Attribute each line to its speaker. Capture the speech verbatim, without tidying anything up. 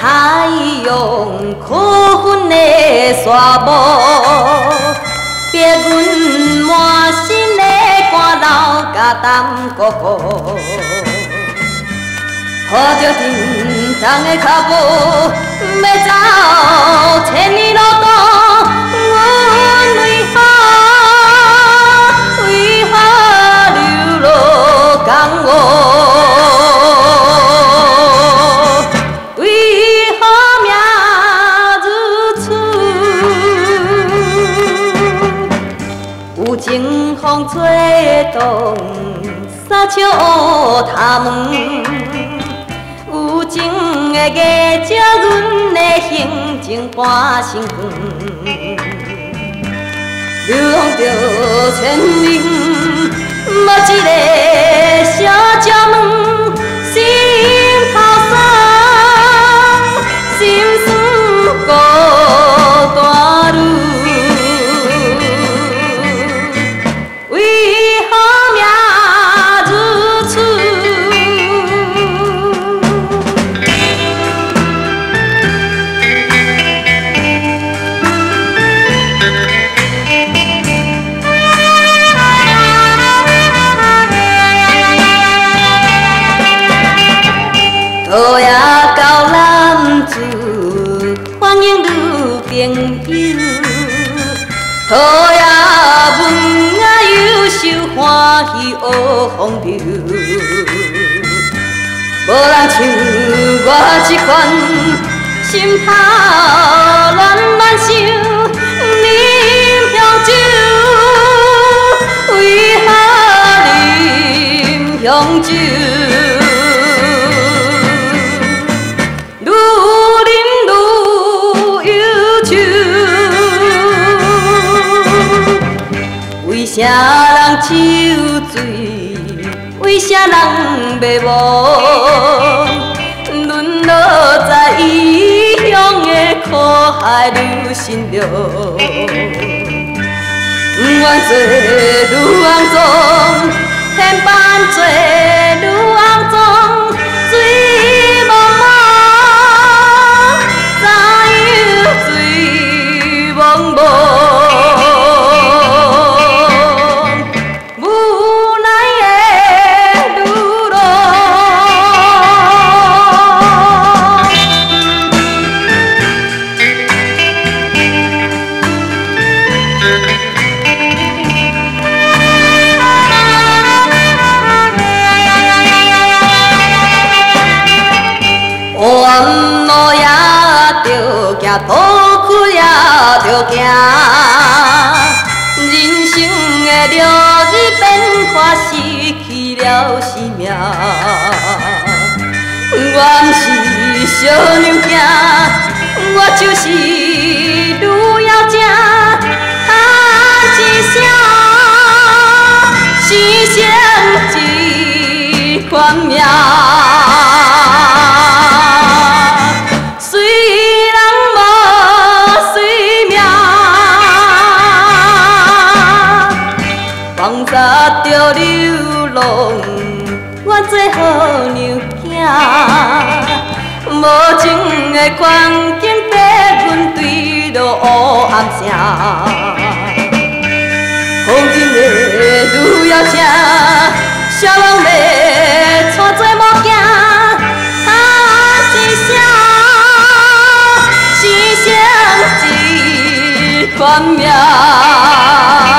Speaker 1: 太阳可恨的沙漠，逼阮满身的汗流甲淡糊糊，拖着沉重的脚步，要走千里路途，阮为何为何流落江湖？ 有情风吹动，三笑乌塔门。有情的月照阮的行程半生远，流浪着千里远，无一个小鸟问，心头酸，心酸孤单路。 讨也交男子，欢迎女朋友。讨也问啊忧愁欢喜学风流。无人像我这款心头乱漫想，饮香酒，为何饮香酒？ 为啥人酒醉？为啥人迷惘？沦落在异乡的苦海女心中，不愿做女尪总，偏扮做女尪总，水茫茫，怎样水茫茫？ 弯路也着行，倒苦也着行。人生的落日变化，失去了生命。我不是小娘子，我就是女妖精，喊一声，牺牲一款命。 放撒着流浪，我做好娘囝，无情的环境逼阮坠落黑暗城。风尘的女妖精，小人要带做某囝，喊一声，牺牲一款命。